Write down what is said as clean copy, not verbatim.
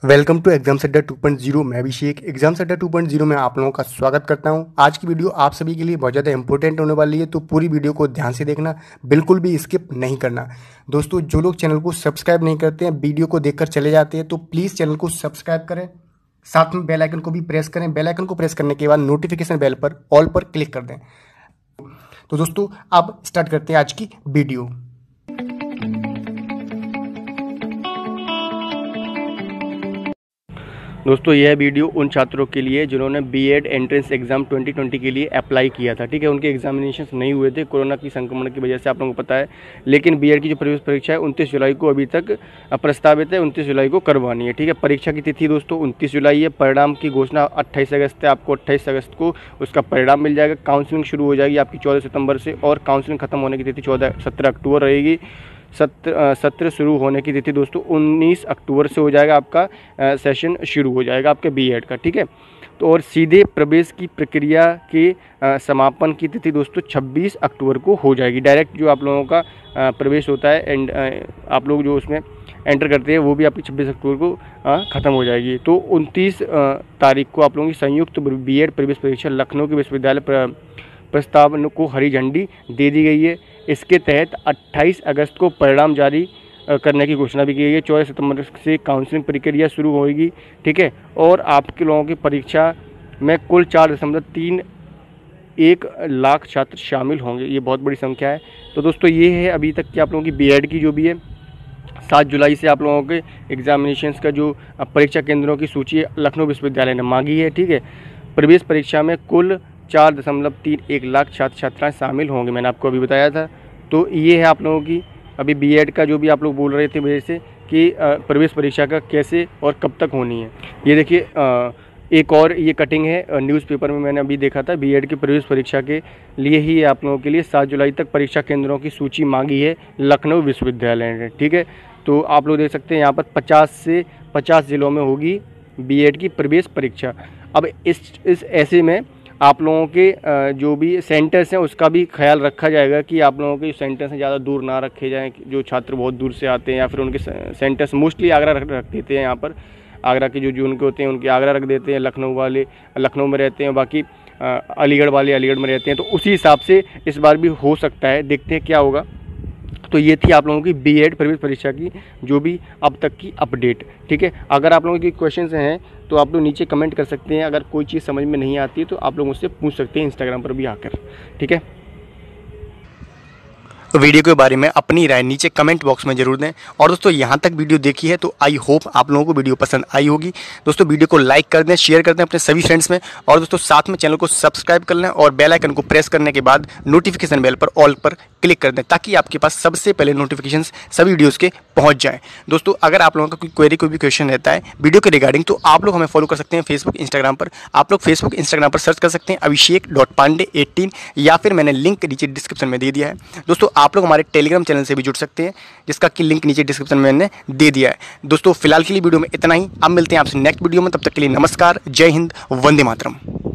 Welcome to exam centre 2.0। मैं अभिषेक exam centre 2.0 में आप लोगों का स्वागत करता हूं। आज की वीडियो आप सभी के लिए बहुत ज़्यादा इंपॉर्टेंट होने वाली है, तो पूरी वीडियो को ध्यान से देखना, बिल्कुल भी स्किप नहीं करना। दोस्तों, जो लोग चैनल को सब्सक्राइब नहीं करते हैं, वीडियो को देखकर चले जाते हैं, तो प्लीज़ चैनल को सब्सक्राइब करें, साथ में बेल आइकन को भी प्रेस करें। बेल आइकन को प्रेस करने के बाद नोटिफिकेशन बेल पर ऑल पर क्लिक कर दें। तो दोस्तों, अब स्टार्ट करते हैं आज की वीडियो। दोस्तों, यह वीडियो उन छात्रों के लिए जिन्होंने बीएड एंट्रेंस एग्ज़ाम 2020 के लिए अप्लाई किया था। ठीक है, उनके एग्जामिनेशन नहीं हुए थे कोरोना की संक्रमण की वजह से, आप लोगों को पता है। लेकिन बीएड की जो प्रवेश परीक्षा है 29 जुलाई को अभी तक प्रस्तावित है, 29 जुलाई को करवानी है। ठीक है, परीक्षा की तिथि दोस्तों 29 जुलाई है। परिणाम की घोषणा 28 अगस्त है। आपको 28 अगस्त को उसका परिणाम मिल जाएगा। काउंसलिंग शुरू हो जाएगी आपकी 14 सितंबर से, और काउंसलिंग खत्म होने की तिथि 17 अक्टूबर रहेगी। सत्र शुरू होने की तिथि दोस्तों 19 अक्टूबर से हो जाएगा। आपका सेशन शुरू हो जाएगा आपके बीएड का। ठीक है, तो और सीधे प्रवेश की प्रक्रिया के समापन की तिथि दोस्तों 26 अक्टूबर को हो जाएगी। डायरेक्ट जो आप लोगों का प्रवेश होता है एंड आप लोग जो उसमें एंटर करते हैं वो भी आपकी 26 अक्टूबर को ख़त्म हो जाएगी। तो 29 तारीख को आप लोगों की संयुक्त बीएड प्रवेश परीक्षा लखनऊ के विश्वविद्यालय प्रस्ताव को हरी झंडी दे दी गई है। इसके तहत 28 अगस्त को परिणाम जारी करने की घोषणा भी की गई है। 14 सितंबर से काउंसलिंग प्रक्रिया शुरू होगी। ठीक है, और आपके लोगों की परीक्षा में कुल 4.31 लाख छात्र शामिल होंगे। ये बहुत बड़ी संख्या है। तो दोस्तों, ये है अभी तक की आप लोगों की बीएड की जो भी है 7 जुलाई से आप लोगों के एग्जामिनेशंस का जो परीक्षा केंद्रों की सूची लखनऊ विश्वविद्यालय ने मांगी है। ठीक है, प्रवेश परीक्षा में कुल 4.31 लाख छात्र छात्राएँ शामिल होंगे, मैंने आपको अभी बताया था। तो ये है आप लोगों की अभी बीएड का जो भी आप लोग बोल रहे थे वजह से कि प्रवेश परीक्षा का कैसे और कब तक होनी है। ये देखिए, एक और ये कटिंग है न्यूज़पेपर में, मैंने अभी देखा था। बीएड की प्रवेश परीक्षा के लिए ही आप लोगों के लिए 7 जुलाई तक परीक्षा केंद्रों की सूची मांगी है लखनऊ विश्वविद्यालय ने। ठीक है, तो आप लोग देख सकते हैं यहाँ पर 50 से 50 ज़िलों में होगी बीएड की प्रवेश परीक्षा। अब इस ऐसे में आप लोगों के जो भी सेंटर्स हैं उसका भी ख्याल रखा जाएगा कि आप लोगों के सेंटर्स से ज़्यादा दूर ना रखे जाएं। जो छात्र बहुत दूर से आते हैं या फिर उनके सेंटर्स मोस्टली आगरा रख देते हैं। यहाँ पर आगरा के जो उनके होते हैं उनके आगरा रख देते हैं, लखनऊ वाले लखनऊ में रहते हैं, बाकी अलीगढ़ वाले अलीगढ़ में रहते हैं। तो उसी हिसाब से इस बार भी हो सकता है, देखते हैं क्या होगा। तो ये थी आप लोगों की बीएड प्रवेश परीक्षा की जो भी अब तक की अपडेट। ठीक है, अगर आप लोगों की क्वेश्चंस हैं तो आप लोग नीचे कमेंट कर सकते हैं। अगर कोई चीज़ समझ में नहीं आती है तो आप लोग मुझसे पूछ सकते हैं इंस्टाग्राम पर भी आकर। ठीक है, वीडियो के बारे में अपनी राय नीचे कमेंट बॉक्स में जरूर दें। और दोस्तों, यहाँ तक वीडियो देखी है तो आई होप आप लोगों को वीडियो पसंद आई होगी। दोस्तों, वीडियो को लाइक कर दें, शेयर कर दें अपने सभी फ्रेंड्स में, और दोस्तों साथ में चैनल को सब्सक्राइब कर लें और बेल आइकन को प्रेस करने के बाद नोटिफिकेशन बेल पर ऑल पर क्लिक कर दें, ताकि आपके पास सबसे पहले नोटिफिकेशंस सभी वीडियोज़ के पहुँच जाएँ। दोस्तों, अगर आप लोगों का कोई क्वेरी, कोई भी क्वेश्चन रहता है वीडियो के रिगार्डिंग, तो आप लोग हमें फॉलो कर सकते हैं फेसबुक इंस्टाग्राम पर। आप लोग फेसबुक इंस्टाग्राम पर सर्च कर सकते हैं abhishek.pandey18, या फिर मैंने लिंक नीचे डिस्क्रिप्शन में दे दिया है। दोस्तों, आप लोग हमारे टेलीग्राम चैनल से भी जुड़ सकते हैं, जिसका कि लिंक नीचे डिस्क्रिप्शन में मैंने दे दिया है। दोस्तों, फिलहाल के लिए वीडियो में इतना ही। अब मिलते हैं आपसे नेक्स्ट वीडियो में, तब तक के लिए नमस्कार, जय हिंद, वंदे मातरम।